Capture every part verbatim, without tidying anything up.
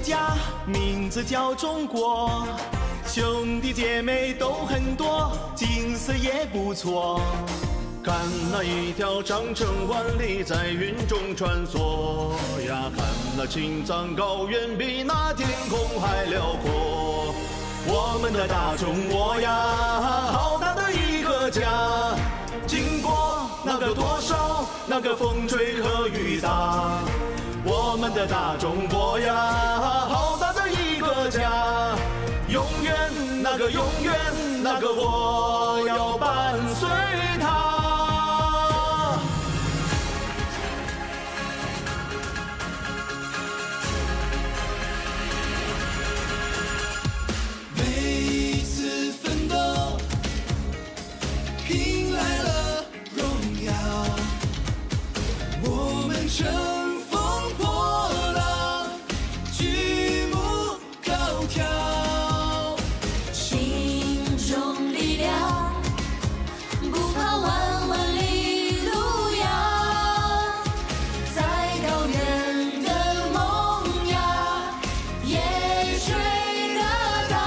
家，名字叫中国，兄弟姐妹都很多，景色也不错。看那一条长城万里在云中穿梭呀，看那青藏高原比那天空还辽阔。我们的大中国呀，好大的一个家，经过那个多少那个风吹和雨打。我们的大中国呀，好大的一个家，永远那个永远那个我要伴随它。 每次奋斗，拼来了荣耀，我们乘风破浪，举目高挑， 心中力量，不怕万万里路遥，在高原的梦呀，也追得到。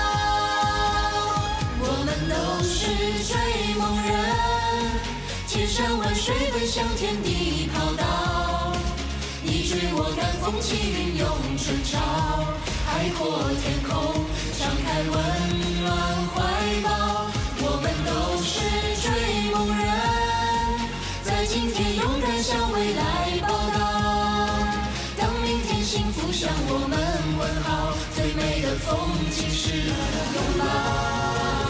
我们都是追梦人，千山万水奔向天地跑道，你追我赶，风起云涌春潮，海阔天空，张开温暖怀抱。我们都是追梦人，在今天勇敢向未来报道。当明天幸福向我们问好，最美的风景是拥抱。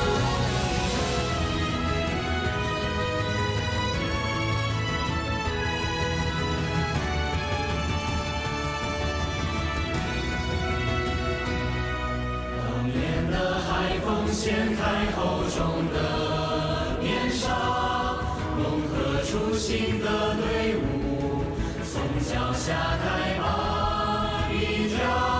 海风掀开厚重的面纱，融合出新的队伍，从脚下开拔一条。